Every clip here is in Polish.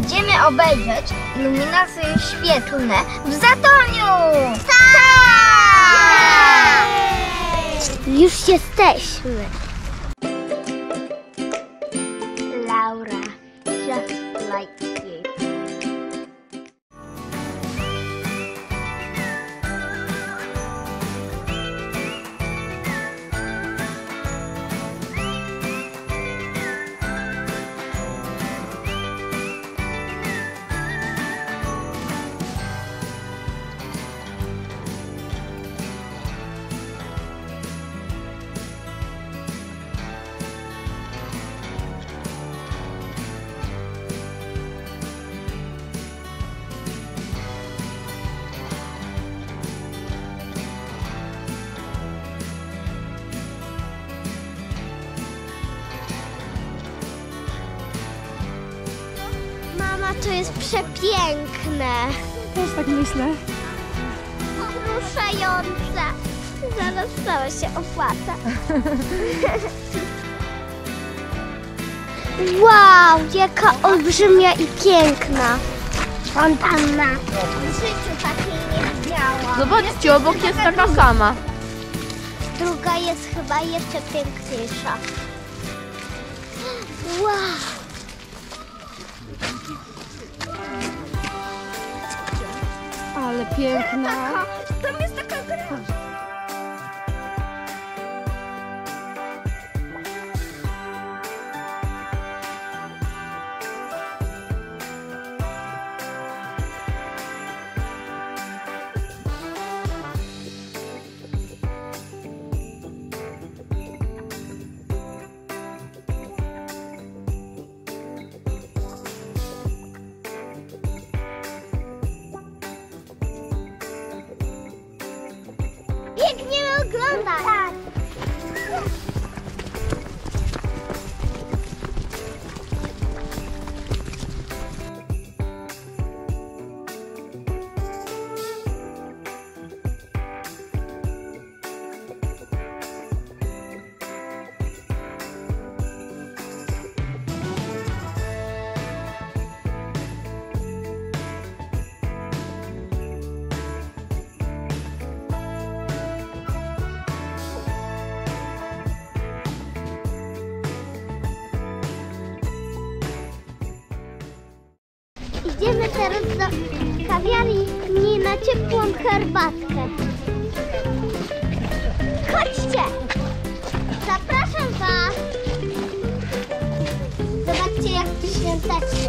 Idziemy obejrzeć iluminacje świetlne w Zatoniu! Tak! Już jesteśmy. Laura, just like you. Mama, to jest przepiękne. Też tak myślę. Poruszające. Zaraz całe się opłaca. Wow, jaka olbrzymia i piękna fontanna. W życiu takiej nie widziałam. Zobaczcie, obok jest taka sama. Druga jest chyba jeszcze piękniejsza. Wow. Ale piękna. Tam jest taka gra. Pięknie wygląda. Tak. Idziemy teraz do kawiarni na ciepłą herbatkę. Chodźcie! Zapraszam was! Zobaczcie, jak tu świątecznie.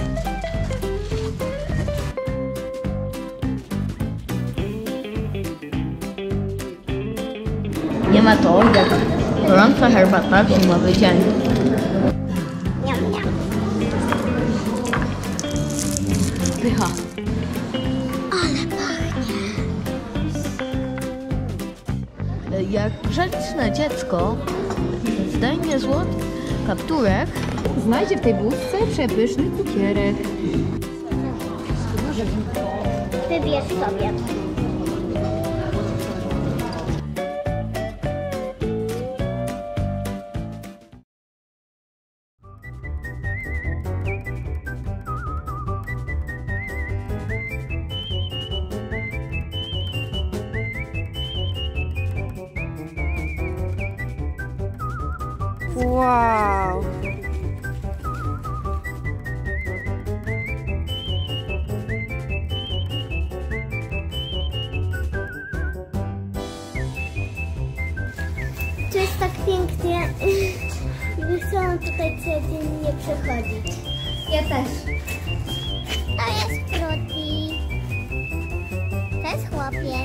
Nie ma to jak gorąca herbata w zimowy dzień. Pycha. Ale pachnie. Jak grzeczne dziecko zdejmie złoty kapturek, znajdzie w tej bluzce przepyszny cukierek. Wybierz sobie. Wow! To jest tak pięknie. Chciałam tutaj codziennie przychodzić. Ja też. To jest Fruity. To jest chłopiec.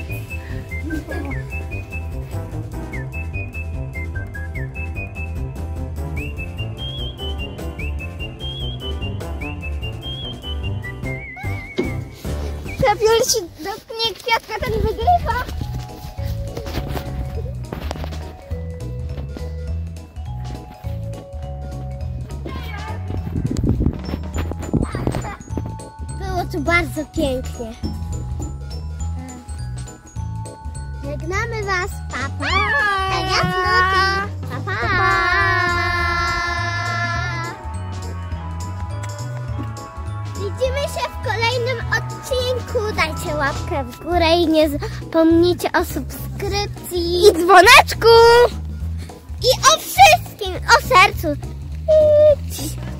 Zabiorę się dotknie kwiatka, ten wygrywa. Było tu bardzo pięknie. Żegnamy was, papa. A ja Fruity. Papa. Widzimy się w kolejnym odcinku. Dajcie łapkę w górę i nie zapomnijcie o subskrypcji i dzwoneczku. I o wszystkim, o sercu.